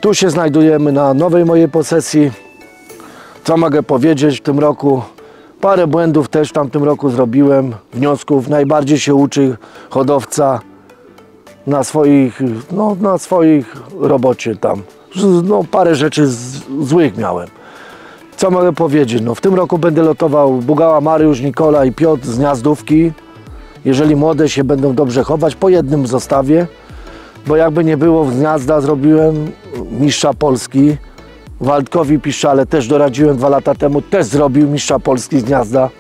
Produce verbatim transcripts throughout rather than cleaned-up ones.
Tu się znajdujemy na nowej mojej posesji. Co mogę powiedzieć w tym roku? Parę błędów też w tamtym roku zrobiłem, wniosków. Najbardziej się uczy hodowca na swoich, no, na swoich robocie tam. No, parę rzeczy z, złych miałem. Co mogę powiedzieć? No, w tym roku będę lotował Bugała, Mariusz, Nikola i Piotr z Gniazdówki. Jeżeli młode się będą dobrze chować, po jednym zostawię. Bo jakby nie było, w Gniazda zrobiłem mistrza Polski. Waldkowi Piszczale też doradziłem dwa lata temu, też zrobił mistrza Polski z Gniazda.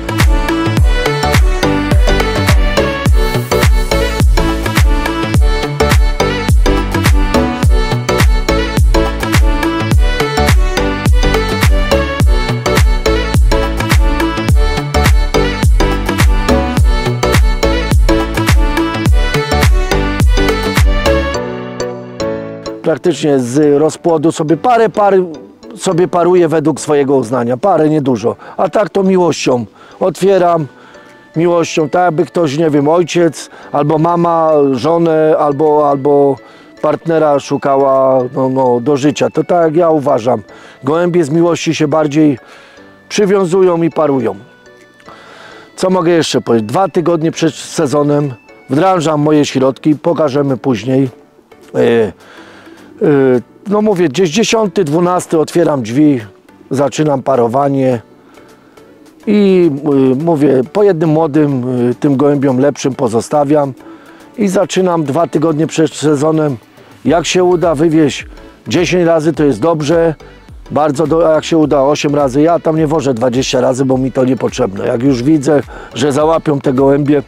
Praktycznie z rozpłodu sobie parę par sobie paruję według swojego uznania, parę, niedużo, a tak to miłością otwieram, miłością, tak jakby ktoś, nie wiem, ojciec albo mama, żonę albo, albo partnera szukała no, no, do życia, to tak jak ja uważam, gołębie z miłości się bardziej przywiązują i parują. Co mogę jeszcze powiedzieć? Dwa tygodnie przed sezonem wdrażam moje środki, pokażemy później. Yy, No mówię, gdzieś dziesiąty, dwunasty otwieram drzwi, zaczynam parowanie i mówię, po jednym młodym, tym gołębiom lepszym pozostawiam i zaczynam dwa tygodnie przed sezonem. Jak się uda wywieźć dziesięć razy, to jest dobrze, bardzo do, a jak się uda osiem razy, ja tam nie wożę dwadzieścia razy, bo mi to niepotrzebne. Jak już widzę, że załapią te gołębie,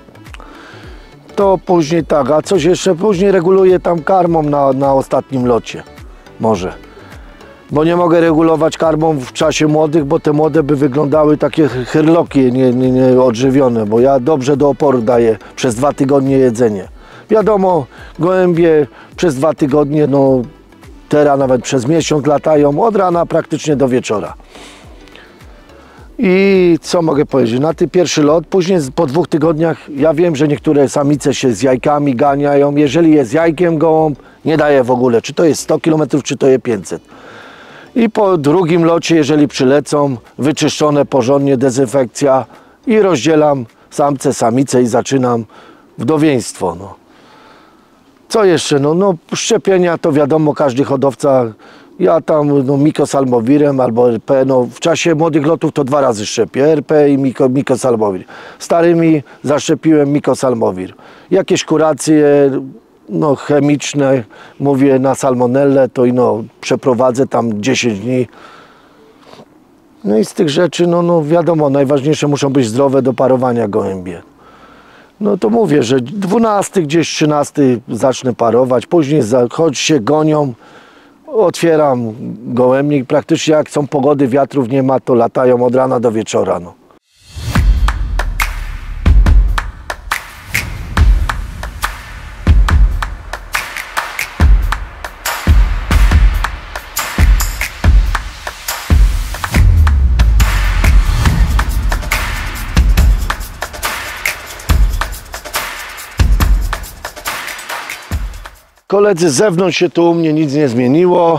to później tak, a coś jeszcze później reguluję tam karmą na, na ostatnim locie. Może. Bo nie mogę regulować karmą w czasie młodych, bo te młode by wyglądały takie hyrloki nie, nie, nie odżywione, bo ja dobrze do oporu daję przez dwa tygodnie jedzenie. Wiadomo, gołębie przez dwa tygodnie, no teraz nawet przez miesiąc latają od rana praktycznie do wieczora. I co mogę powiedzieć, na ten pierwszy lot, później po dwóch tygodniach, ja wiem, że niektóre samice się z jajkami ganiają, jeżeli jest jajkiem gołąb, nie daje w ogóle, czy to jest sto kilometrów, czy to jest pięćset. I po drugim locie, jeżeli przylecą, wyczyszczone porządnie, dezynfekcja i rozdzielam samce, samice i zaczynam wdowieństwo. No. Co jeszcze? No, no szczepienia to wiadomo, każdy hodowca. Ja tam no, mikosalmowirem albo R P, no w czasie młodych lotów to dwa razy szczepię, R P i miko, mikosalmowir. Starymi zaszczepiłem mikosalmowir. Jakieś kuracje no, chemiczne, mówię na salmonellę, to i no przeprowadzę tam dziesięć dni. No i z tych rzeczy, no, no wiadomo, najważniejsze muszą być zdrowe do parowania gołębie. No to mówię, że dwunasty, gdzieś trzynasty zacznę parować, później choć się gonią, otwieram gołębnik, praktycznie jak są pogody, wiatrów nie ma, to latają od rana do wieczora. No. Koledzy, z zewnątrz się tu u mnie nic nie zmieniło.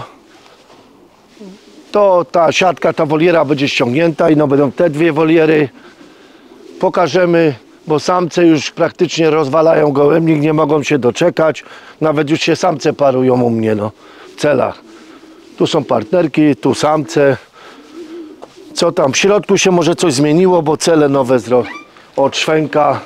To ta siatka, ta woliera będzie ściągnięta i no będą te dwie woliery. Pokażemy, bo samce już praktycznie rozwalają gołębnik, nie mogą się doczekać. Nawet już się samce parują u mnie no, w celach. Tu są partnerki, tu samce. Co tam? W środku się może coś zmieniło, bo cele nowe od Szwęka.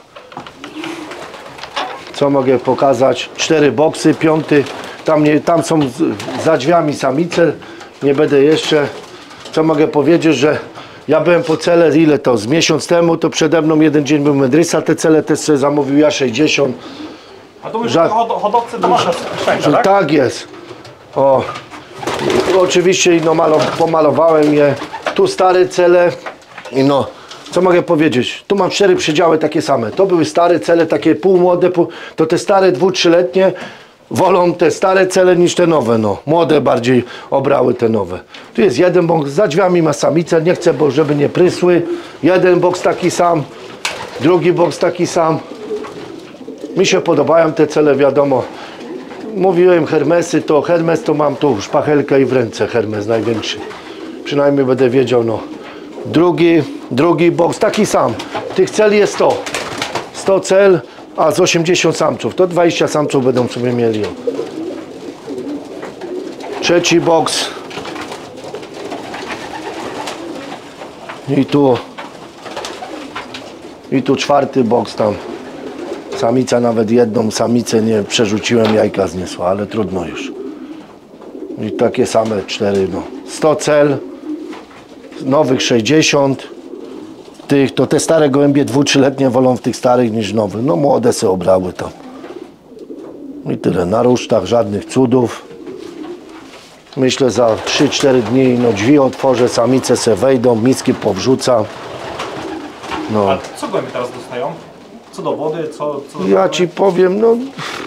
Co mogę pokazać? Cztery boksy, piąty. Tam, nie, tam są za drzwiami samice. Nie będę jeszcze. Co mogę powiedzieć, że ja byłem po cele, ile to? Z miesiąc temu, to przede mną jeden dzień był Medrysa. Te cele też sobie zamówił ja sześćdziesiąt. A to już Ża hodowcy Tomasza Szwęka, tak? Tak jest. O, oczywiście no, pomalowałem je. Tu stare cele i no. Co mogę powiedzieć? Tu mam cztery przedziały takie same. To były stare cele, takie półmłode, pół... to te stare dwu-, trzyletnie wolą te stare cele niż te nowe. No. Młode bardziej obrały te nowe. Tu jest jeden boks, za drzwiami ma samicę, nie chcę, bo żeby nie prysły. Jeden boks taki sam, drugi boks taki sam. Mi się podobają te cele, wiadomo. mówiłem Hermesy, to Hermes to mam tu szpachelkę i w ręce Hermes największy. Przynajmniej będę wiedział, no. Drugi, drugi boks, taki sam. Tych cel jest sto. sto cel, a z osiemdziesiąt samców. To dwadzieścia samców będą sobie mieli. Trzeci boks. I tu. I tu czwarty boks tam. Samica nawet jedną samicę nie przerzuciłem, jajka zniosła, ale trudno już. I takie same cztery, no. sto cel. Nowych sześćdziesiąt. Tych, to te stare gołębie dwu, trzyletnie wolą w tych starych niż nowych. No młode se obrały tam. I tyle. Na rusztach żadnych cudów. Myślę za trzy cztery dni no drzwi otworzę, samice se wejdą, miski powrzucam. No. A co gołębie teraz dostają? Co do wody, co... co do Ja ci powiem, no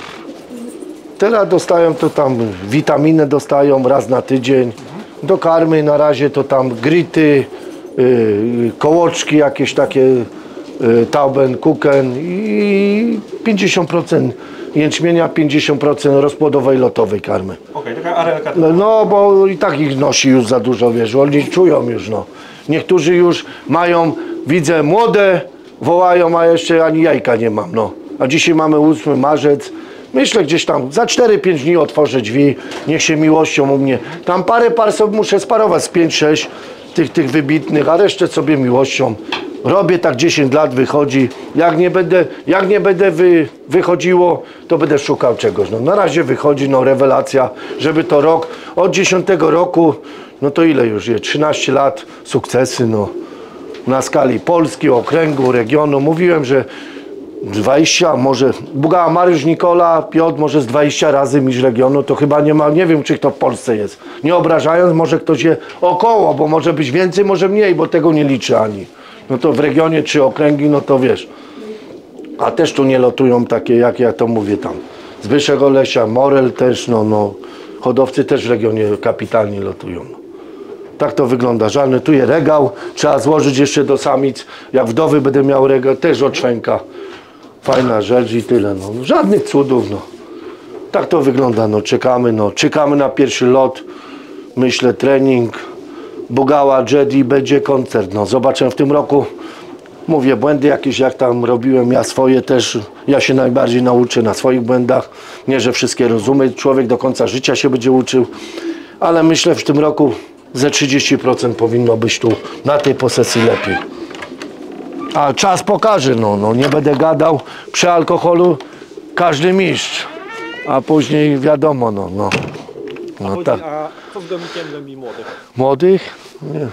teraz dostają to tam witaminę dostają raz na tydzień. Do karmy na razie to tam grity, yy, kołoczki jakieś takie, yy, tauben, kuken i pięćdziesiąt procent jęczmienia, pięćdziesiąt procent rozpłodowej lotowej karmy. Okej, okay, taka arelka. No, no bo i tak ich nosi już za dużo, wiesz, oni czują już, no. Niektórzy już mają, widzę, młode, wołają, a jeszcze ani jajka nie mam, no. A dzisiaj mamy ósmy marzec. Myślę gdzieś tam za cztery pięć dni otworzę drzwi, niech się miłością u mnie. Tam parę par sobie muszę sparować z pięć sześć tych, tych wybitnych, a resztę sobie miłością. Robię tak dziesięć lat, wychodzi. Jak nie będę, jak nie będę wy, wychodziło, to będę szukał czegoś. No, na razie wychodzi, no rewelacja, żeby to rok, od dziesiątego roku, no to ile już jest? trzynaście lat, sukcesy, no. Na skali Polski, okręgu, regionu. Mówiłem, że dwadzieścia, może Bugała Mariusz, Nikola, Piotr, może z dwadzieścia razy niż regionu, to chyba nie ma, nie wiem czy kto w Polsce jest. Nie obrażając, może ktoś je około, bo może być więcej, może mniej, bo tego nie liczy ani. No to w regionie czy okręgi, no to wiesz. A też tu nie lotują takie, jak ja to mówię tam. Zbyszek Olesia, Morel też, no, no. Hodowcy też w regionie kapitalnie lotują. No. Tak to wygląda. Żalny, tu jest regał, trzeba złożyć jeszcze do samic. Jak wdowy będę miał regał, też od Szwęka. Fajna rzecz i tyle, no. Żadnych cudów, no. Tak to wygląda, no. Czekamy, no. Czekamy na pierwszy lot. Myślę, trening. Bugała, Jedi, będzie koncert, no. Zobaczę w tym roku. Mówię, błędy jakieś, jak tam robiłem, ja swoje też. Ja się najbardziej nauczę na swoich błędach. Nie, że wszystkie rozumie. Człowiek do końca życia się będzie uczył. Ale myślę, w tym roku ze trzydzieści procent powinno być tu na tej posesji lepiej. A czas pokaże, no, no nie będę gadał, przy alkoholu każdy mistrz, a później wiadomo, no, no. no a, tak. a co z gołębikiem gołębi młodych? Młodych? Nie.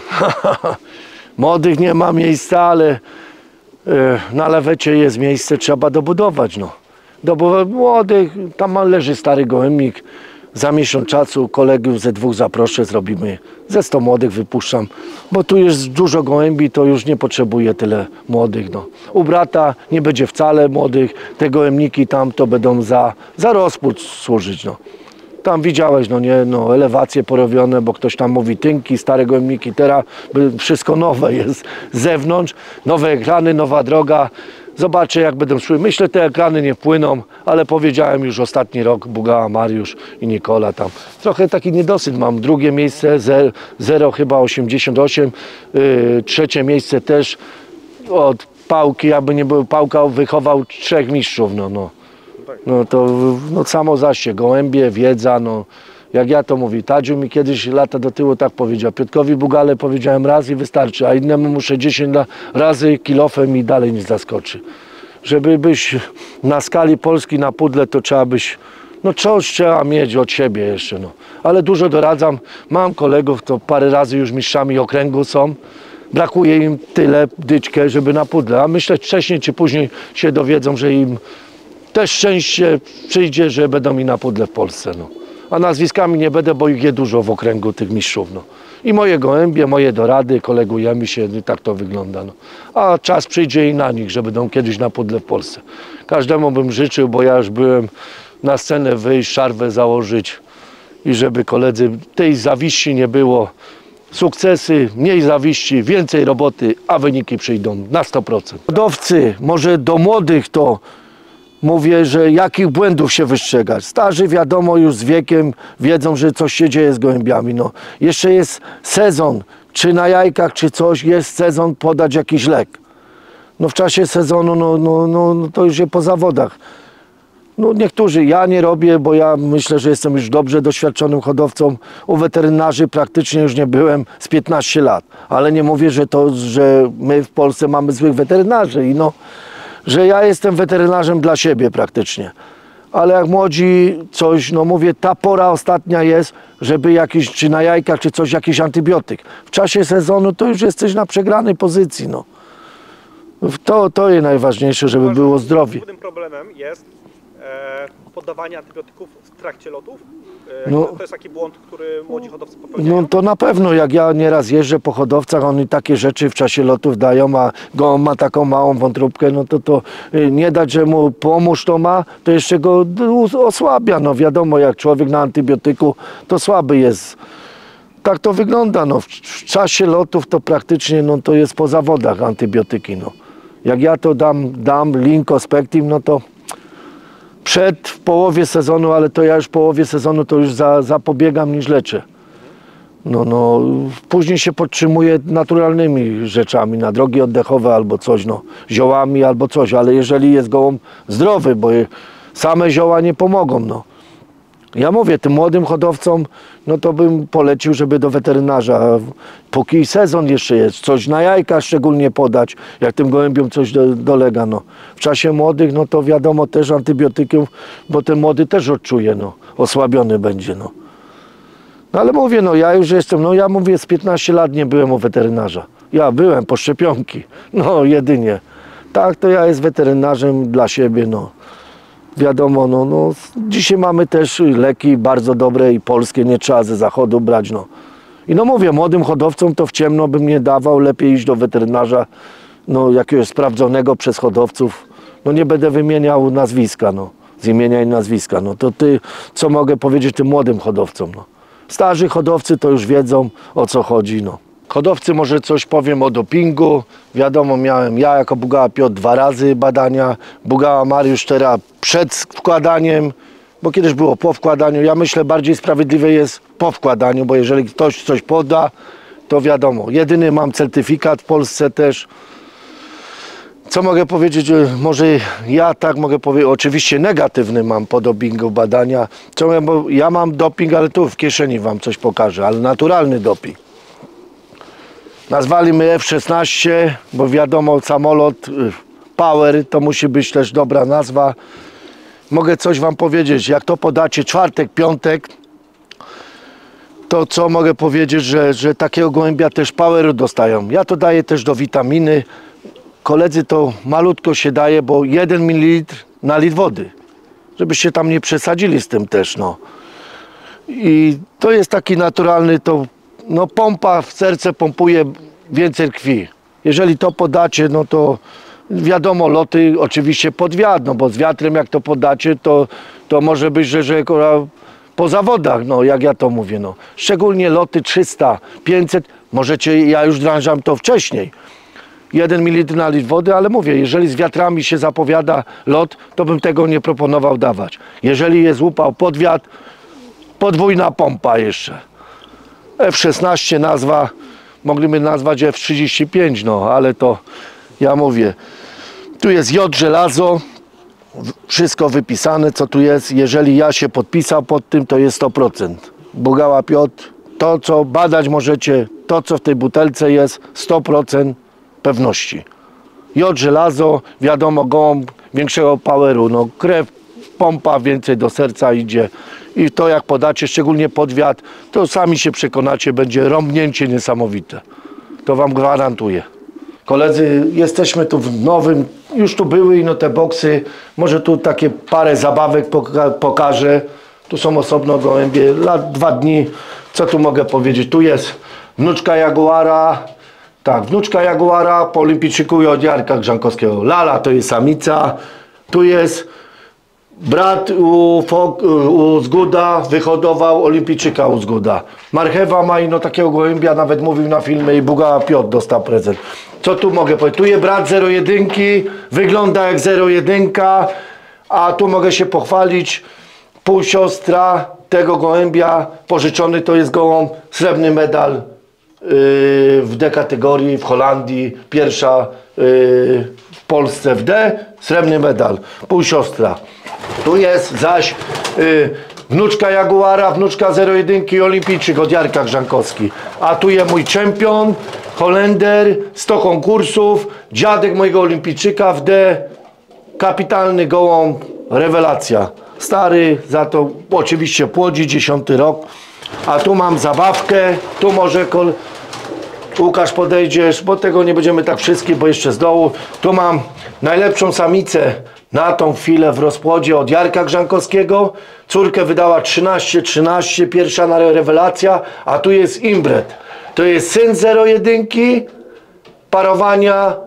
Młodych nie ma miejsca, ale e, na lewecie jest miejsce, trzeba dobudować, no. Dobudować młodych, tam leży stary gołębnik. Za miesiąc czasu kolegów ze dwóch zaproszę, zrobimy. Ze sto młodych wypuszczam, bo tu jest dużo gołębi, to już nie potrzebuję tyle młodych. No. U brata nie będzie wcale młodych, te gołębniki tam to będą za, za rozpód służyć. No. Tam widziałeś, no nie, no elewacje porobione, bo ktoś tam mówi tynki, stare gołębniki, teraz wszystko nowe jest z zewnątrz, nowe ekrany, nowa droga. Zobaczę jak będą szły. Myślę, te ekrany nie wpłyną, ale powiedziałem już ostatni rok, Bugała Mariusz i Nikola tam. Trochę taki niedosyt mam. Drugie miejsce, zero chyba osiemdziesiąt osiem. Yy, trzecie miejsce też od Pałki, aby nie był Pałka, wychował trzech mistrzów. No, no. no to no, samo zaś się, gołębie, wiedza, no. Jak ja to mówię, Tadziu mi kiedyś lata do tyłu tak powiedział, Piotrkowi Bugale powiedziałem raz i wystarczy, a innemu muszę dziesięć razy kilofem i dalej nie zaskoczy. Żeby być na skali Polski na pudle, to trzeba być, no coś trzeba mieć od siebie jeszcze, no. Ale dużo doradzam, mam kolegów, to parę razy już mistrzami okręgu są, brakuje im tyle dyczkę, żeby na pudle, a myślę wcześniej czy później się dowiedzą, że im też szczęście przyjdzie, że będą mi na pudle w Polsce, no. A nazwiskami nie będę, bo ich jest dużo w okręgu tych mistrzów. No. I moje gołębie, moje dorady, kolegujemy się, i tak to wygląda. No. A czas przyjdzie i na nich, że będą kiedyś na pudle w Polsce. Każdemu bym życzył, bo ja już byłem na scenę wyjść, szarwę założyć i żeby koledzy tej zawiści nie było. Sukcesy, mniej zawiści, więcej roboty, a wyniki przyjdą na sto procent. Hodowcy, może do młodych to mówię, że jakich błędów się wystrzegać. Starzy wiadomo już z wiekiem wiedzą, że coś się dzieje z gołębiami. No. Jeszcze jest sezon, czy na jajkach, czy coś, jest sezon podać jakiś lek. No w czasie sezonu, no, no, no, no to już jest po zawodach. No niektórzy, ja nie robię, bo ja myślę, że jestem już dobrze doświadczonym hodowcą. U weterynarzy praktycznie już nie byłem z piętnaście lat. Ale nie mówię, że to, że my w Polsce mamy złych weterynarzy i no, że ja jestem weterynarzem dla siebie praktycznie. Ale jak młodzi coś, no mówię, ta pora ostatnia jest, żeby jakiś, czy na jajkach, czy coś, jakiś antybiotyk. W czasie sezonu to już jesteś na przegranej pozycji, no. To, to jest najważniejsze, żeby było zdrowie. Głównym problemem jest e, podawanie antybiotyków w trakcie lotów. E, No. to jest taki błąd, który młodzi hodowcy popełniają. No to na pewno, jak ja nieraz jeżdżę po hodowcach, oni takie rzeczy w czasie lotów dają, a go ma taką małą wątróbkę, no to to y, nie dać, że mu pomóż to ma, to jeszcze go osłabia. No wiadomo, jak człowiek na antybiotyku, to słaby jest. Tak to wygląda, no w, w czasie lotów to praktycznie, no to jest po zawodach antybiotyki, no. Jak ja to dam, dam Linkospectin, no to przed w połowie sezonu, ale to ja już w połowie sezonu to już za, zapobiegam niż leczę. No, no, później się podtrzymuję naturalnymi rzeczami, na drogi oddechowe albo coś, no, ziołami albo coś, ale jeżeli jest gołąb zdrowy, bo same zioła nie pomogą, no. Ja mówię, tym młodym hodowcom, no to bym polecił, żeby do weterynarza, póki sezon jeszcze jest, coś na jajka szczególnie podać, jak tym gołębiom coś do, dolega, no. W czasie młodych, no to wiadomo też antybiotykiem, bo ten młody też odczuje, no, osłabiony będzie, no. No ale mówię, no ja już jestem, no ja mówię, z piętnaście lat nie byłem u weterynarza. Ja byłem po szczepionki, no jedynie. Tak, to ja jest weterynarzem dla siebie, no. Wiadomo, no, no, dzisiaj mamy też leki bardzo dobre i polskie, nie trzeba ze zachodu brać, no. I no mówię, młodym hodowcom to w ciemno bym nie dawał, lepiej iść do weterynarza, no, jakiegoś sprawdzonego przez hodowców. No nie będę wymieniał nazwiska, no, z imienia i nazwiska, no. To ty, co mogę powiedzieć tym młodym hodowcom, no. Starzy hodowcy to już wiedzą, o co chodzi, no. Hodowcy może coś powiem o dopingu. Wiadomo, miałem ja jako Bugała Piotr dwa razy badania, Bugała Mariusz teraz przed wkładaniem, bo kiedyś było po wkładaniu. Ja myślę, bardziej sprawiedliwe jest po wkładaniu, bo jeżeli ktoś coś poda, to wiadomo. Jedyny mam certyfikat w Polsce też. Co mogę powiedzieć? Może ja tak mogę powiedzieć, oczywiście negatywny mam po dopingu badania. Co, bo ja mam doping, ale tu w kieszeni wam coś pokażę, ale naturalny doping. Nazwali my F szesnaście, bo wiadomo, samolot Power to musi być też dobra nazwa. Mogę coś wam powiedzieć, jak to podacie czwartek, piątek, to co mogę powiedzieć, że, że takiego gołębia też Poweru dostają. Ja to daję też do witaminy. Koledzy to malutko się daje, bo jeden mililitr na litr wody. Żebyście tam nie przesadzili z tym też, no. I to jest taki naturalny, to no pompa w serce pompuje więcej krwi. Jeżeli to podacie, no to wiadomo, loty oczywiście pod wiatr, no bo z wiatrem jak to podacie, to, to może być, że, że po zawodach, no jak ja to mówię, no. Szczególnie loty trzysta, pięćset, możecie, ja już drążam to wcześniej. jeden mililitr na litr wody, ale mówię, jeżeli z wiatrami się zapowiada lot, to bym tego nie proponował dawać. Jeżeli jest upał pod wiatr, podwójna pompa jeszcze. F szesnaście nazwa, mogliby nazwać F trzydzieści pięć, no ale to ja mówię. Tu jest jod, żelazo, wszystko wypisane, co tu jest. Jeżeli ja się podpisał pod tym, to jest sto procent. Bugała Piotr, to co badać możecie, to co w tej butelce jest, sto procent pewności. Jod, żelazo, wiadomo, gołąb większego poweru, no krew, pompa więcej do serca idzie. I to jak podacie, szczególnie pod wiatr, to sami się przekonacie, będzie rąbnięcie niesamowite. To wam gwarantuję. Koledzy, jesteśmy tu w nowym, już tu były no te boksy, może tu takie parę zabawek poka pokażę. Tu są osobno gołębie, lat, dwa dni, co tu mogę powiedzieć, tu jest wnuczka Jaguara, tak, wnuczka Jaguara po olimpijczyku i od Jarka Grzankowskiego. Lala to jest samica, tu jest brat u, Fok, u Zguda, wyhodował olimpijczyka u Zguda. Marchewa ma ino takiego gołębia, nawet mówił na filmie i Bugała Piotr dostał prezent. Co tu mogę powiedzieć? Tu jest brat zero jeden, wygląda jak zero jeden, A tu mogę się pochwalić, półsiostra tego gołębia, pożyczony to jest gołąb, srebrny medal yy, w D kategorii w Holandii, pierwsza yy, w Polsce w D, srebrny medal, półsiostra. Tu jest zaś yy, wnuczka Jaguara, wnuczka zero jeden olimpijczyk od Jarka Grzankowski. A tu jest mój czempion, Holender, sto konkursów, dziadek mojego olimpijczyka w D, kapitalny gołąb, rewelacja. Stary, za to oczywiście płodzi, dziesiąty rok. A tu mam zabawkę, tu może kol... Łukasz podejdziesz, bo tego nie będziemy tak wszystkich, bo jeszcze z dołu. Tu mam najlepszą samicę na tą chwilę w rozpłodzie od Jarka Grzankowskiego. Córkę wydała trzynaście trzynaście, pierwsza na rewelacja, a tu jest imbret. To jest syn zero jeden, parowania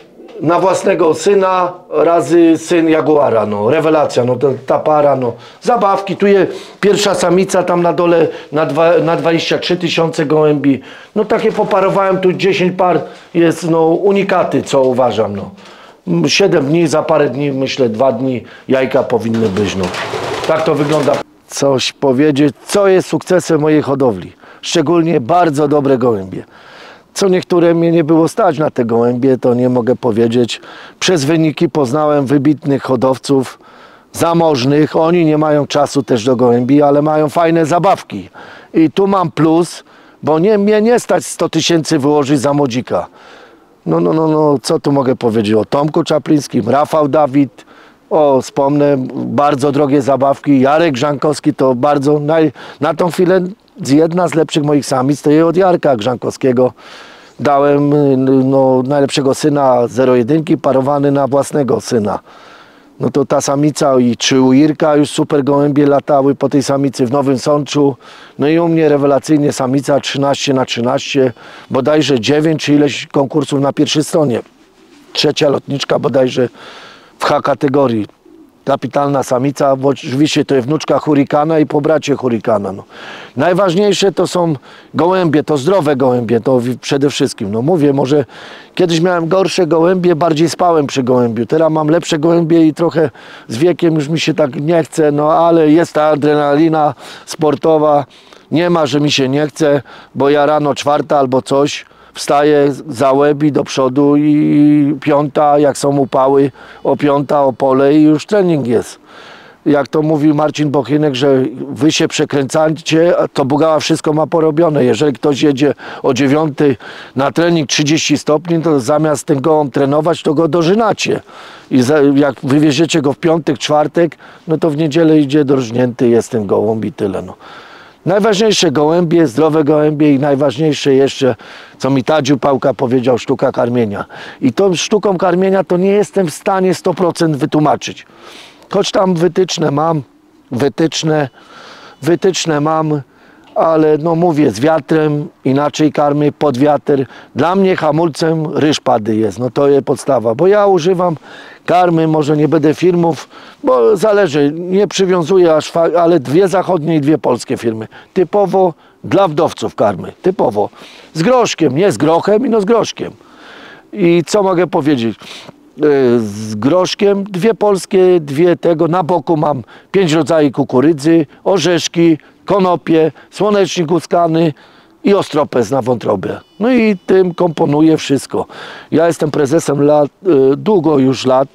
na własnego syna razy syn Jaguara, no, rewelacja, no, ta, ta para, no, zabawki, tu jest pierwsza samica tam na dole na, dwa, na dwadzieścia trzy tysiące gołębi, no takie poparowałem, tu dziesięć par jest, no, unikaty, co uważam, no, siedem dni, za parę dni, myślę, dwa dni jajka powinny być, no, tak to wygląda. Coś powiedzieć, co jest sukcesem mojej hodowli, szczególnie bardzo dobre gołębie. Co niektóre mnie nie było stać na te gołębie, to nie mogę powiedzieć. Przez wyniki poznałem wybitnych hodowców, zamożnych. Oni nie mają czasu też do gołębi, ale mają fajne zabawki. I tu mam plus, bo nie, mnie nie stać sto tysięcy wyłożyć za młodzika. No, no, no, no, co tu mogę powiedzieć o Tomku Czaplińskim, Rafał Dawid, o, wspomnę, bardzo drogie zabawki, Jarek Grzankowski to bardzo, naj, na tą chwilę jedna z lepszych moich samic to jest od Jarka Grzankowskiego. Dałem no, najlepszego syna zero jeden parowany na własnego syna. No to ta samica i trzy u Irka już super gołębie latały po tej samicy w Nowym Sączu. No i u mnie rewelacyjnie samica trzynaście na trzynaście, bodajże dziewięć czy ileś konkursów na pierwszej stronie. Trzecia lotniczka bodajże w H kategorii. Kapitalna samica, bo oczywiście to jest wnuczka Hurikana i po bracie Hurikana. No. Najważniejsze to są gołębie, to zdrowe gołębie, to przede wszystkim. No mówię, może kiedyś miałem gorsze gołębie, bardziej spałem przy gołębiu. Teraz mam lepsze gołębie i trochę z wiekiem już mi się tak nie chce, no ale jest ta adrenalina sportowa. Nie ma, że mi się nie chce, bo ja rano czwarta albo coś, wstaję za łeb i do przodu i piąta, jak są upały, o piąta, o pole i już trening jest. Jak to mówił Marcin Bochynek, że wy się przekręcacie, to Bugała wszystko ma porobione. Jeżeli ktoś jedzie o dziewiątej na trening trzydzieści stopni, to zamiast ten gołąb trenować, to go dożynacie. I za, jak wywieziecie go w piątek, czwartek, no to w niedzielę idzie dorżnięty, jest ten gołąb i tyle. No. Najważniejsze gołębie, zdrowe gołębie i najważniejsze jeszcze, co mi Tadziu Pałka powiedział, sztuka karmienia. I tą sztuką karmienia to nie jestem w stanie sto procent wytłumaczyć. Choć tam wytyczne mam, wytyczne, wytyczne mam, ale no mówię, z wiatrem inaczej karmy, pod wiatr. Dla mnie hamulcem ryż pady jest, no to jest podstawa, bo ja używam karmy, może nie będę firmów, bo zależy, nie przywiązuję aż, ale dwie zachodnie i dwie polskie firmy. Typowo dla wdowców karmy, typowo. Z groszkiem, nie z grochem, no z groszkiem. I co mogę powiedzieć? Z groszkiem, dwie polskie, dwie tego, na boku mam pięć rodzajów kukurydzy, orzeszki, konopie, słonecznik łuskany i ostropez na wątrobie. No i tym komponuję wszystko. Ja jestem prezesem lat, długo już lat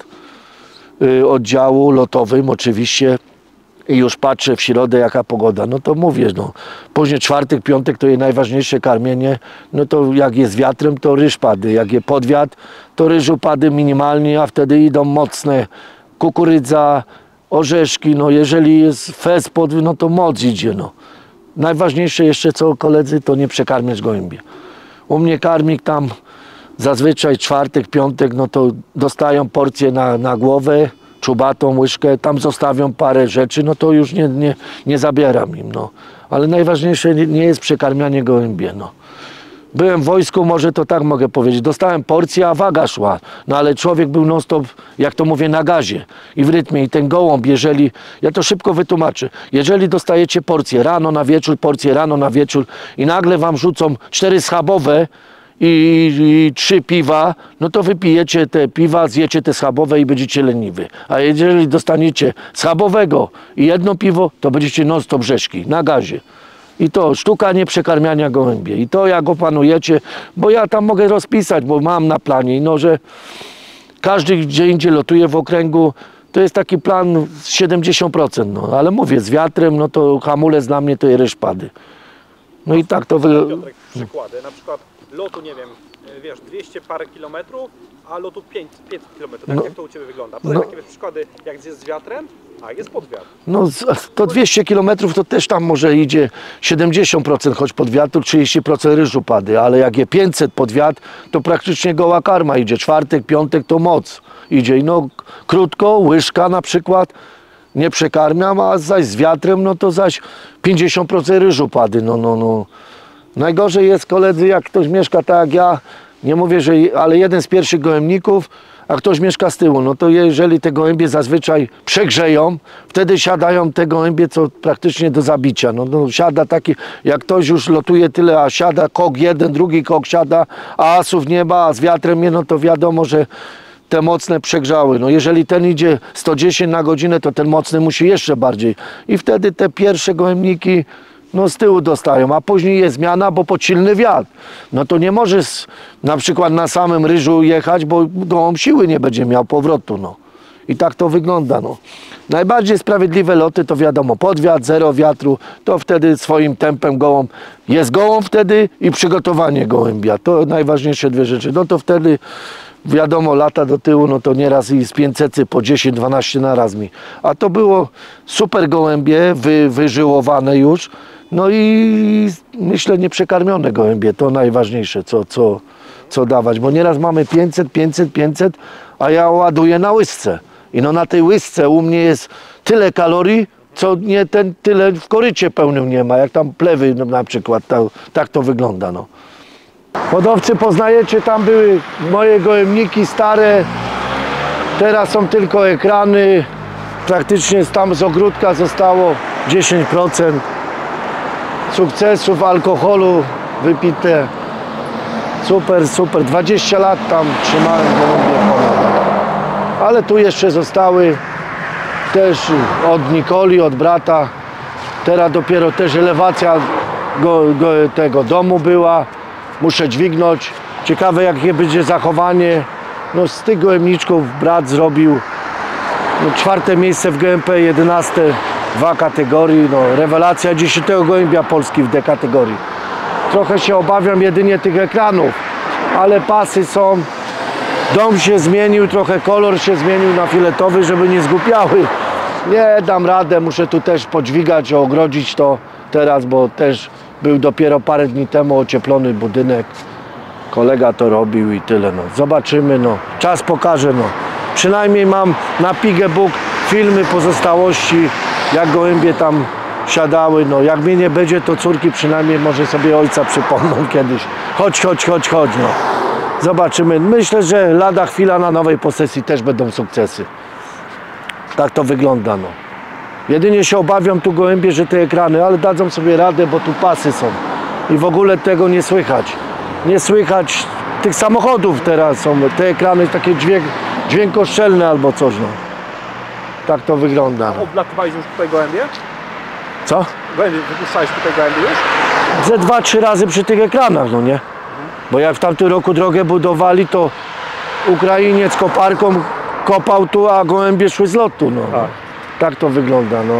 oddziału lotowym oczywiście i już patrzę w środę jaka pogoda, no to mówię, no później czwartek, piątek to jest najważniejsze karmienie, no to jak jest wiatrem to ryż pady, jak jest podwiat to ryżu pady minimalnie, a wtedy idą mocne kukurydza, orzeszki, no jeżeli jest fez pod, no to moc idzie, no. Najważniejsze jeszcze co koledzy, to nie przekarmiać gołębie. U mnie karmik tam zazwyczaj czwartek, piątek, no to dostają porcję na, na głowę, czubatą łyżkę, tam zostawią parę rzeczy, no to już nie, nie, nie zabieram im, no. Ale najważniejsze nie, nie jest przekarmianie gołębie, no. Byłem w wojsku, może to tak mogę powiedzieć, dostałem porcję, a waga szła, no ale człowiek był non stop, jak to mówię, na gazie i w rytmie. I ten gołąb, jeżeli, ja to szybko wytłumaczę, jeżeli dostajecie porcję rano na wieczór, porcję rano na wieczór i nagle wam rzucą cztery schabowe i, i trzy piwa, no to wypijecie te piwa, zjecie te schabowe i będziecie leniwy. A jeżeli dostaniecie schabowego i jedno piwo, to będziecie non stop rzeźki, na gazie. I to sztuka nieprzekarmiania gołębie. I to jak opanujecie, bo ja tam mogę rozpisać, bo mam na planie, no że każdy gdzie indziej lotuje w okręgu, to jest taki plan siedemdziesiąt procent, no ale mówię, z wiatrem, no to hamulec dla mnie to jest ryszpady. No i tak to wy... Piotrek, przykłady, na przykład lotu, nie wiem, wiesz, dwieście parę kilometrów, a lotu pięćset kilometrów. Tak, No. jak to u Ciebie wygląda? Podaj No. takie przykłady, jak jest z wiatrem, a jest pod wiatr. No to dwieście kilometrów to też tam może idzie siedemdziesiąt procent choć pod wiatr, trzydzieści procent ryżu pady, ale jak je pięćset pod wiatr, to praktycznie goła karma idzie. Czwartek, piątek to moc idzie. I no krótko, łyżka na przykład, nie przekarmiam, a zaś z wiatrem, no to zaś pięćdziesiąt procent ryżu pady. No, no, no. Najgorzej jest, koledzy, jak ktoś mieszka tak jak ja, nie mówię, że, ale jeden z pierwszych gołębników, a ktoś mieszka z tyłu, no to jeżeli te gołębie zazwyczaj przegrzeją, wtedy siadają te gołębie, co praktycznie do zabicia. No, no siada taki, jak ktoś już lotuje tyle, a siada kok jeden, drugi kok siada, a asów nie ma, a z wiatrem nie, no to wiadomo, że te mocne przegrzały. No jeżeli ten idzie sto dziesięć na godzinę, to ten mocny musi jeszcze bardziej. I wtedy te pierwsze gołębniki no z tyłu dostają, a później jest zmiana, bo pod silny wiatr. No to nie możesz na przykład na samym ryżu jechać, bo gołąb siły nie będzie miał powrotu. No. I tak to wygląda. No. Najbardziej sprawiedliwe loty to wiadomo, pod wiatr, zero wiatru, to wtedy swoim tempem gołąb jest gołąb wtedy i przygotowanie gołębia. To najważniejsze dwie rzeczy. No to wtedy wiadomo, lata do tyłu, no to nieraz i z pięćset po dziesięć dwanaście na raz mi. A to było super gołębie, wy, wyżyłowane już. No i myślę nieprzekarmione gołębie, to najważniejsze, co, co, co dawać. Bo nieraz mamy pięćset, pięćset, pięćset, a ja ładuję na łysce. I no na tej łysce u mnie jest tyle kalorii, co nie ten tyle w korycie pełnym nie ma, jak tam plewy no, na przykład, tak, tak to wygląda. No. Hodowcy poznajecie, tam były moje gołębniki stare, teraz są tylko ekrany, praktycznie tam z ogródka zostało dziesięć procent sukcesów, alkoholu wypite, super, super, dwadzieścia lat tam trzymałem gołębie ponad, ale tu jeszcze zostały też od Nikoli, od brata, teraz dopiero też elewacja go, go, tego domu była. Muszę dźwignąć. Ciekawe jakie będzie zachowanie. No z tych gołębniczków brat zrobił no, czwarte miejsce w G M P, jedenaste w A kategorii. No, rewelacja dziesiątego gołębia Polski w D kategorii. Trochę się obawiam jedynie tych ekranów, ale pasy są. Dom się zmienił, trochę kolor się zmienił na filetowy, żeby nie zgłupiały. Nie dam radę, muszę tu też podźwigać, ogrodzić to teraz, bo też był dopiero parę dni temu ocieplony budynek. Kolega to robił i tyle. No. Zobaczymy, no. Czas pokaże. No. Przynajmniej mam na Pigebook filmy pozostałości, jak gołębie tam siadały. No. Jak mnie nie będzie, to córki przynajmniej może sobie ojca przypomną kiedyś. Chodź, chodź, chodź, chodź. No. Zobaczymy. Myślę, że lada chwila na nowej posesji też będą sukcesy. Tak to wygląda. No. Jedynie się obawiam tu gołębie, że te ekrany, ale dadzą sobie radę, bo tu pasy są. I w ogóle tego nie słychać. Nie słychać tych samochodów teraz są. Te ekrany takie dźwięk, dźwiękoszczelne albo coś. No. Tak to wygląda. No. Oblatywałeś już tutaj gołębie? Co? Gołębie, wypuszczałeś tutaj gołębie już? Ze dwa, trzy razy przy tych ekranach, no nie? Bo jak w tamtym roku drogę budowali, to Ukrainiec koparką kopał tu, a gołębie szły z lotu. No. Tak. Tak to wygląda, no.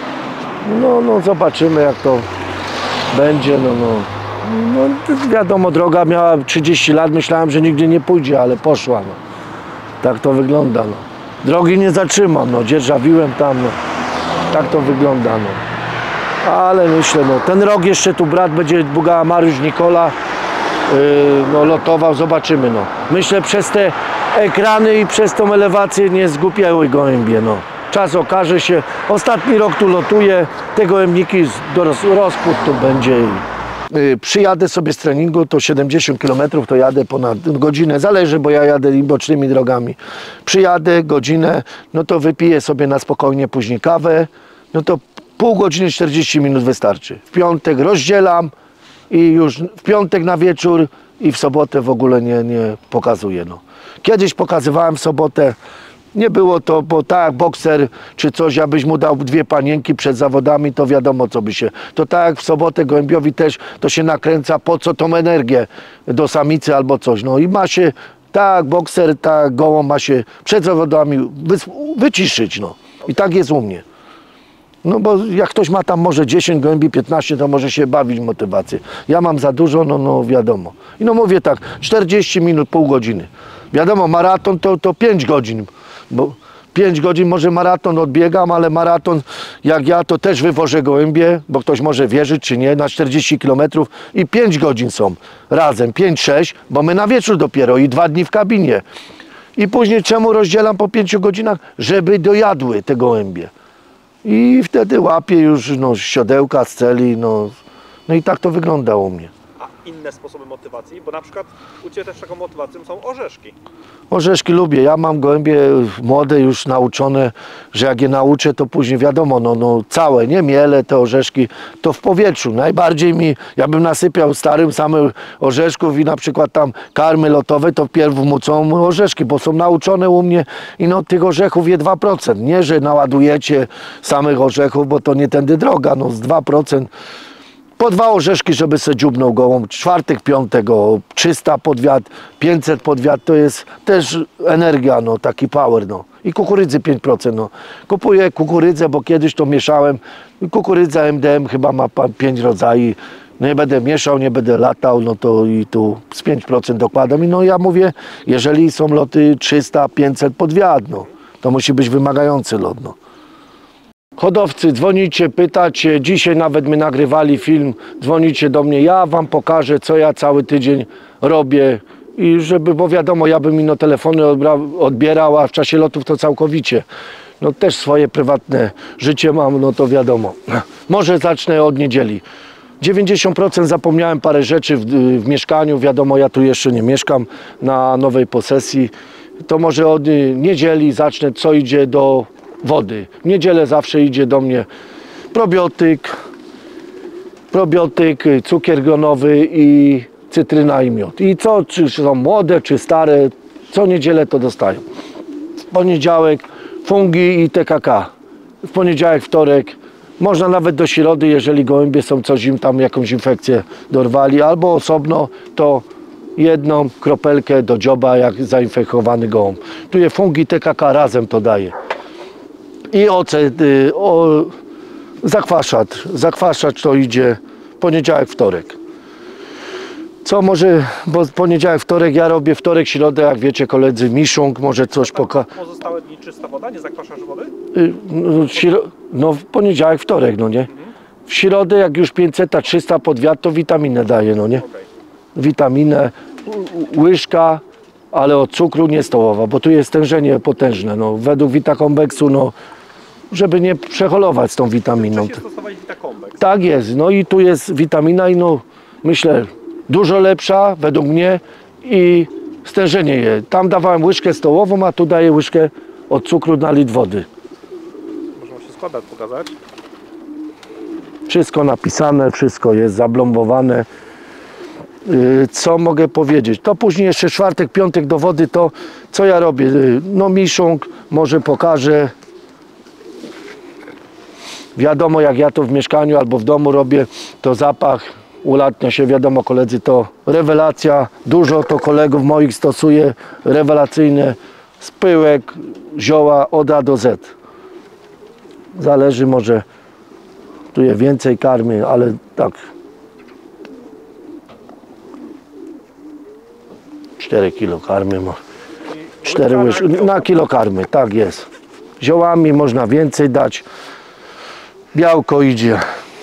No, no zobaczymy jak to będzie, no, no. No wiadomo, droga miała trzydzieści lat, myślałem, że nigdzie nie pójdzie, ale poszła, no. Tak to wygląda, no. Drogi nie zatrzymam, no, dzierżawiłem tam, no. Tak to wygląda, no. Ale myślę, no, ten rok jeszcze tu brat będzie Bugała Mariusz Nikola, yy, no, lotował, zobaczymy, no. Myślę, przez te ekrany i przez tą elewację nie zgłupiały gołębie, no. Czas okaże się. Ostatni rok tu lotuję, te gołębniki do roz, rozpód tu będzie. Yy, przyjadę sobie z treningu, to siedemdziesiąt kilometrów, to jadę ponad godzinę, zależy, bo ja jadę bocznymi drogami. Przyjadę godzinę, no to wypiję sobie na spokojnie później kawę, no to pół godziny, czterdzieści minut wystarczy. W piątek rozdzielam i już w piątek na wieczór i w sobotę w ogóle nie, nie pokazuję. No. Kiedyś pokazywałem w sobotę, nie było to, bo tak jak bokser czy coś, abyś mu dał dwie panienki przed zawodami, to wiadomo co by się. To tak jak w sobotę gołębiowi też to się nakręca, po co tą energię do samicy albo coś. No i ma się, tak bokser, tak gołąb ma się przed zawodami wy, wyciszyć. No. I tak jest u mnie. No bo jak ktoś ma tam może dziesięć gołębi, piętnaście, to może się bawić motywację. Ja mam za dużo, no, no wiadomo. I no mówię tak, czterdzieści minut, pół godziny. Wiadomo, maraton to, to pięć godzin, bo pięć godzin może maraton odbiegam, ale maraton jak ja to też wywożę gołębie, bo ktoś może wierzyć czy nie, na czterdzieści kilometrów i pięć godzin są razem, pięć sześć, bo my na wieczór dopiero i dwa dni w kabinie. I później czemu rozdzielam po pięciu godzinach? Żeby dojadły te gołębie. I wtedy łapię już no, siodełka z celi, no, no i tak to wygląda u mnie. A inne sposoby motywacji? Bo na przykład u Ciebie też taką motywacją są orzeszki. Orzeszki lubię. Ja mam gołębie młode już nauczone, że jak je nauczę, to później wiadomo, no, no całe, nie miele, te orzeszki, to w powietrzu. Najbardziej mi, ja bym nasypiał starym samych orzeszków i na przykład tam karmy lotowe, to wpierw wmucą orzeszki, bo są nauczone u mnie i no tych orzechów je dwa procent. Nie, że naładujecie samych orzechów, bo to nie tędy droga, no z dwa procent. Po dwa orzeszki, żeby se dziubnął gołąb, czwartek, piątego, trzysta pod wiatr, pięćset pod wiatr, to jest też energia, no, taki power, no. I kukurydzy pięć procent, no. Kupuję kukurydzę, bo kiedyś to mieszałem, kukurydza M D M chyba ma pięć rodzajów, nie będę mieszał, nie będę latał, no to i tu z pięć procent dokładam. I no ja mówię, jeżeli są loty trzysta, pięćset pod wiatr, no, to musi być wymagający lot, no. Hodowcy, dzwonicie, pytacie, dzisiaj nawet my nagrywali film, dzwonicie do mnie, ja wam pokażę, co ja cały tydzień robię i żeby, bo wiadomo, ja bym ino telefony odbierał, a w czasie lotów to całkowicie. No też swoje prywatne życie mam, no to wiadomo. Może zacznę od niedzieli. dziewięćdziesiąt procent zapomniałem parę rzeczy w, w mieszkaniu, wiadomo, ja tu jeszcze nie mieszkam na nowej posesji. To może od niedzieli zacznę, co idzie do wody. W niedzielę zawsze idzie do mnie probiotyk, probiotyk, cukier gronowy i cytryna i miód. I co, czy są młode, czy stare, co niedzielę to dostają. W poniedziałek fungi i T K K. W poniedziałek, wtorek, można nawet do środy, jeżeli gołębie są coś im tam, jakąś infekcję dorwali, albo osobno to jedną kropelkę do dzioba, jak zainfekowany gołąb. Tu je fungi T K K, razem to daje. I ocet, y, o, zakwaszacz, zakwaszacz to idzie poniedziałek, wtorek. Co może, bo poniedziałek, wtorek ja robię, wtorek, środę, jak wiecie koledzy, miszung, może coś poka... Pozostałe dni czysta woda, nie zakwaszasz wody? Y, no, śro... no w poniedziałek, wtorek, no nie? Mhm. W środę, jak już pięćset, trzysta pod wiatr, to witaminę daję, no nie? Okay. Witaminę, łyżka, ale od cukru nie stołowa, bo tu jest stężenie potężne, no według Vitacombexu, no żeby nie przeholować z tą witaminą. Wcześniej stosowali Vitakombex. Tak jest, no i tu jest witamina i no myślę dużo lepsza według mnie i stężenie je. Tam dawałem łyżkę stołową, a tu daję łyżkę od cukru na litr wody. Można się składać, pokazać. Wszystko napisane, wszystko jest zablombowane. Co mogę powiedzieć? To później jeszcze czwartek, piątek do wody, to co ja robię? No miszung, może pokażę. Wiadomo, jak ja to w mieszkaniu albo w domu robię, to zapach ulatnia się, wiadomo koledzy, to rewelacja. Dużo to kolegów moich stosuje, rewelacyjne, z pyłek, zioła od A do Z. Zależy, może tu je więcej karmy, ale tak. cztery kilo karmy, cztery łyżki na kilo karmy, tak jest. Ziołami można więcej dać, białko idzie.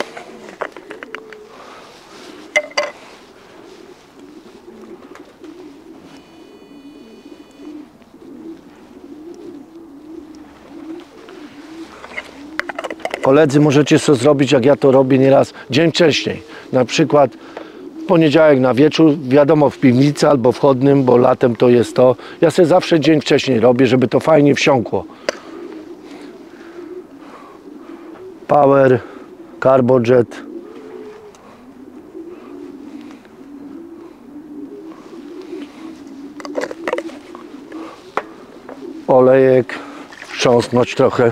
Koledzy, możecie sobie zrobić, jak ja to robię nieraz, dzień wcześniej. Na przykład w poniedziałek na wieczór, wiadomo, w piwnicy albo w chodnym, bo latem to jest to. Ja sobie zawsze dzień wcześniej robię, żeby to fajnie wsiąkło. Power, Carbojet. olejek, wstrząsnąć trochę.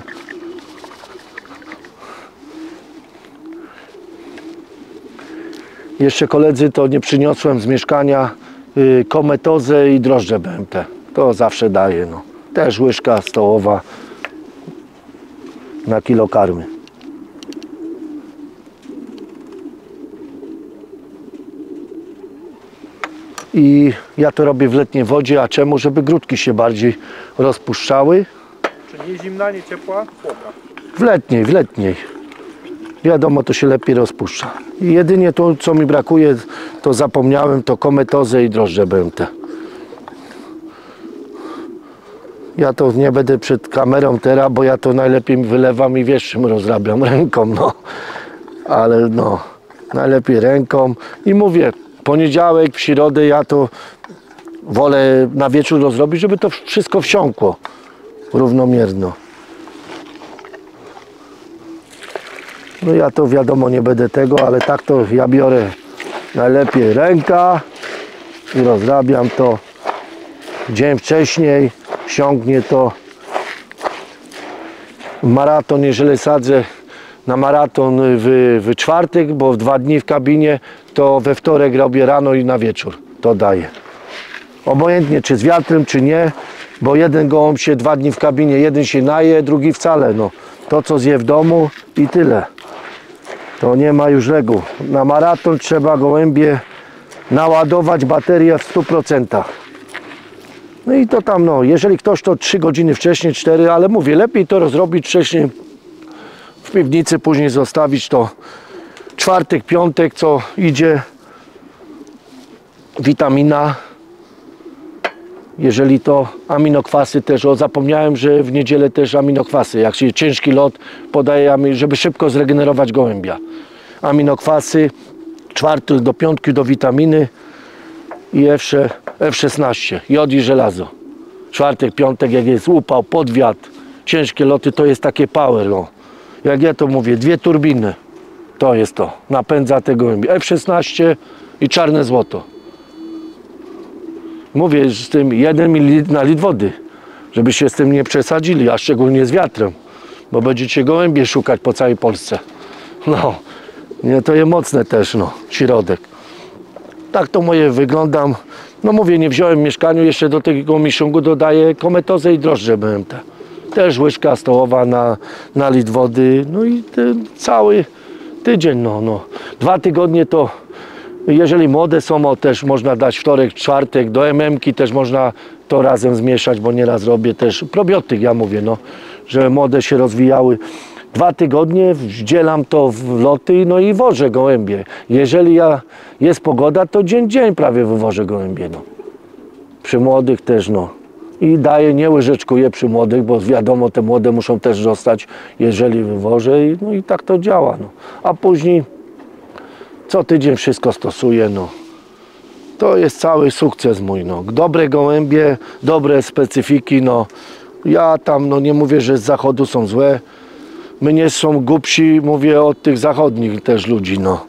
Jeszcze koledzy, to nie przyniosłem z mieszkania y, kometozę i drożdże B M T. To zawsze daje. No. Też łyżka stołowa na kilo karmy. I ja to robię w letniej wodzie, a czemu? Żeby grudki się bardziej rozpuszczały. Czy nie zimna, nie ciepła? Chłodna. W letniej, w letniej. Wiadomo, to się lepiej rozpuszcza. I jedynie to, co mi brakuje, to zapomniałem, to kometozę i drożdże B M T. Ja to nie będę przed kamerą teraz, bo ja to najlepiej wylewam i wiesz, czym rozrabiam, ręką, no. Ale no, najlepiej ręką. I mówię, poniedziałek, w środę ja to wolę na wieczór rozrobić, żeby to wszystko wsiąkło równomierno. No ja to wiadomo nie będę tego, ale tak to ja biorę najlepiej ręka i rozrabiam to dzień wcześniej, wsiąknie to. Maraton, jeżeli sadzę na maraton w, w czwartek, bo w dwa dni w kabinie, to we wtorek robię rano i na wieczór to daję. Obojętnie czy z wiatrem, czy nie, bo jeden gołąb się dwa dni w kabinie, jeden się naje, drugi wcale. No. To co zje w domu i tyle. To nie ma już reguł. Na maraton trzeba gołębie naładować baterię w stu procentach. No i to tam, no, jeżeli ktoś to trzy godziny wcześniej, cztery, ale mówię, lepiej to rozrobić wcześniej w piwnicy, później zostawić to czwartek, piątek, co idzie witamina. Jeżeli to aminokwasy też, o zapomniałem, że w niedzielę też aminokwasy, jak się ciężki lot podaje, żeby szybko zregenerować gołębia. Aminokwasy, czwartek do piątku do witaminy i F szesnaście, jod i żelazo. Czwartek, piątek, jak jest upał, podwiat, ciężkie loty, to jest takie power. No. Jak ja to mówię, dwie turbiny, to jest to, napędza te gołębie. F szesnaście i czarne złoto. Mówię z tym jeden mililitr na litr wody, żeby się z tym nie przesadzili, a szczególnie z wiatrem, bo będziecie gołębie szukać po całej Polsce. No, nie, to jest mocne też, no, środek. Tak to moje wyglądam. No mówię, nie wziąłem w mieszkaniu, jeszcze do tego miszungu dodaję kometozę i drożdże B M T. Też łyżka stołowa na, na litr wody, no i ten cały tydzień, no, no. Dwa tygodnie to, jeżeli młode są, o, też można dać wtorek, czwartek, do M M-ki też można to razem zmieszać, bo nieraz robię też probiotyk, ja mówię, no, że młode się rozwijały. Dwa tygodnie wdzielam to w loty, no i wożę gołębie. Jeżeli ja, jest pogoda, to dzień dzień prawie wywożę gołębie, no. Przy młodych też, no. I daję, nie łyżeczkuję przy młodych, bo wiadomo, te młode muszą też dostać, jeżeli wywożę, i, no i tak to działa, no. A później co tydzień wszystko stosuję, no. To jest cały sukces mój, no. Dobre gołębie, dobre specyfiki, no. Ja tam, no nie mówię, że z zachodu są złe. My nie są głupsi, mówię od tych zachodnich też ludzi, no.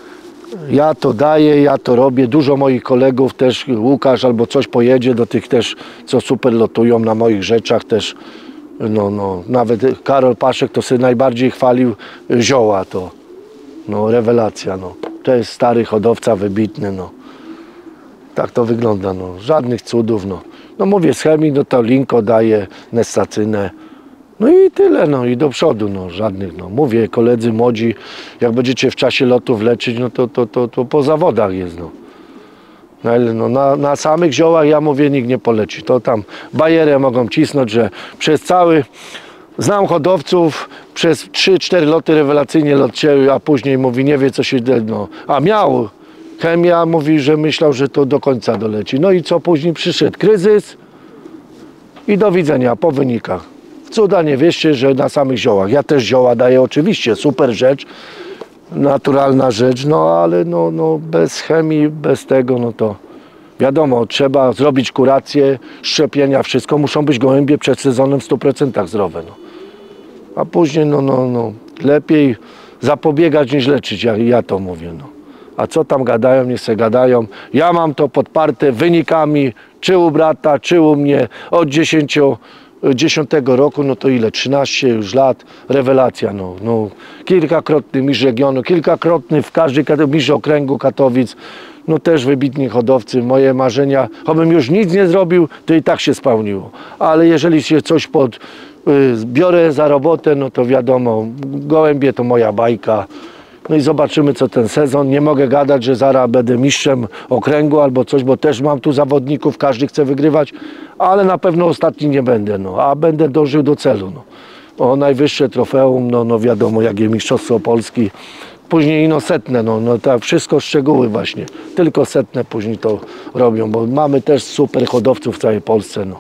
Ja to daję, ja to robię. Dużo moich kolegów też, Łukasz albo coś pojedzie do tych też, co super lotują na moich rzeczach też. No, no. Nawet Karol Paszek to sobie najbardziej chwalił zioła to. No, rewelacja, no. To jest stary hodowca, wybitny, no. Tak to wygląda, no. Żadnych cudów, no. No mówię, z chemii, no to Linko daje, Nestacynę. No i tyle, no i do przodu, no. Żadnych, no. Mówię, koledzy młodzi, jak będziecie w czasie lotów leczyć, no to, to, to, to po zawodach jest, no. No, na, na samych ziołach, ja mówię, nikt nie poleci. To tam bajerę mogą cisnąć, że przez cały... Znam hodowców, przez trzy cztery loty rewelacyjnie lecieli, a później mówi, nie wie co się, no, a miał chemia, mówi, że myślał, że to do końca doleci. No i co później przyszedł? Kryzys i do widzenia po wynikach. W cuda nie wierzcie, że na samych ziołach. Ja też zioła daję oczywiście, super rzecz, naturalna rzecz, no ale no, no, bez chemii, bez tego, no to wiadomo, trzeba zrobić kurację, szczepienia, wszystko, muszą być gołębie przed sezonem w stu procentach zdrowe, no. A później, no, no, no, lepiej zapobiegać niż leczyć, ja, ja to mówię, no. A co tam gadają, niech se gadają. Ja mam to podparte wynikami, czy u brata, czy u mnie, od dziesięciu dziesiątego roku, no to ile? trzynaście już lat, rewelacja, no, no. Kilkakrotny mistrz regionu, kilkakrotny w każdej kategorii, mistrz okręgu Katowic, no też wybitni hodowcy. Moje marzenia, chobym już nic nie zrobił, to i tak się spełniło. Ale jeżeli się coś pod, y, biorę za robotę, no to wiadomo, gołębie to moja bajka. No i zobaczymy, co ten sezon. Nie mogę gadać, że zaraz będę mistrzem okręgu albo coś, bo też mam tu zawodników, każdy chce wygrywać, ale na pewno ostatni nie będę, no, a będę dążył do celu. No. O najwyższe trofeum, no, no wiadomo, jak jest Mistrzostwo Polski. Później no setne, no, no tak, wszystko szczegóły właśnie. Tylko setne później to robią, bo mamy też super hodowców w całej Polsce. No.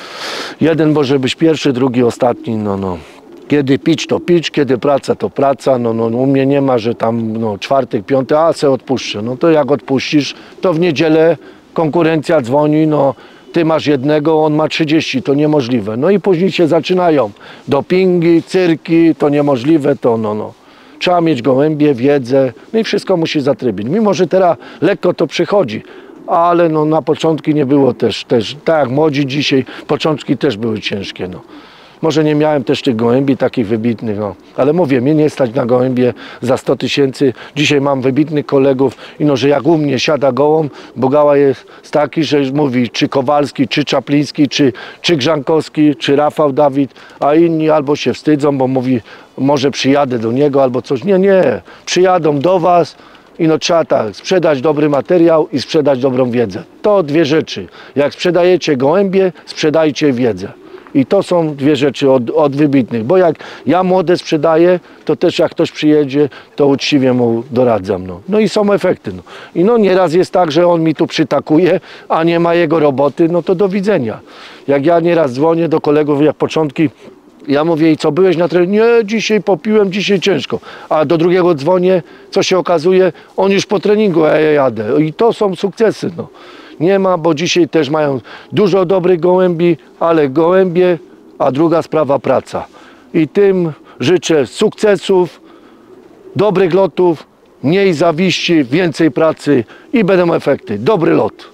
Jeden może być pierwszy, drugi ostatni, no, no. Kiedy pić, to pić, kiedy praca, to praca. No, no, u mnie nie ma, że tam no, czwartek, piąty, a se odpuszczę. No to jak odpuścisz, to w niedzielę konkurencja dzwoni, no ty masz jednego, on ma trzydzieści, to niemożliwe. No i później się zaczynają dopingi, cyrki, to niemożliwe, to no, no. Trzeba mieć gołębie, wiedzę, no i wszystko musi zatrybić. Mimo, że teraz lekko to przychodzi, ale no na początki nie było też, też tak jak młodzi dzisiaj, początki też były ciężkie, no. Może nie miałem też tych gołębi takich wybitnych, no. Ale mówię, mnie nie stać na gołębie za sto tysięcy. Dzisiaj mam wybitnych kolegów i no, że jak u mnie siada gołąb, bo gała jest taki, że mówi czy Kowalski, czy Czapliński, czy, czy Grzankowski, czy Rafał Dawid, a inni albo się wstydzą, bo mówi, może przyjadę do niego albo coś. Nie, nie, przyjadą do was i no trzeba tak, sprzedać dobry materiał i sprzedać dobrą wiedzę. To dwie rzeczy. Jak sprzedajecie gołębie, sprzedajcie wiedzę. I to są dwie rzeczy od, od wybitnych, bo jak ja młode sprzedaję, to też jak ktoś przyjedzie, to uczciwie mu doradzam. No, no i są efekty. No. I no nieraz jest tak, że on mi tu przytakuje, a nie ma jego roboty, no to do widzenia. Jak ja nieraz dzwonię do kolegów, jak początki, ja mówię, i co, byłeś na treningu? Nie, dzisiaj popiłem, dzisiaj ciężko. A do drugiego dzwonię, co się okazuje, on już po treningu, a ja jadę. I to są sukcesy. No. Nie ma, bo dzisiaj też mają dużo dobrych gołębi, ale gołębie, a druga sprawa praca. I tym życzę sukcesów, dobrych lotów, mniej zawiści, więcej pracy i będą efekty. Dobry lot.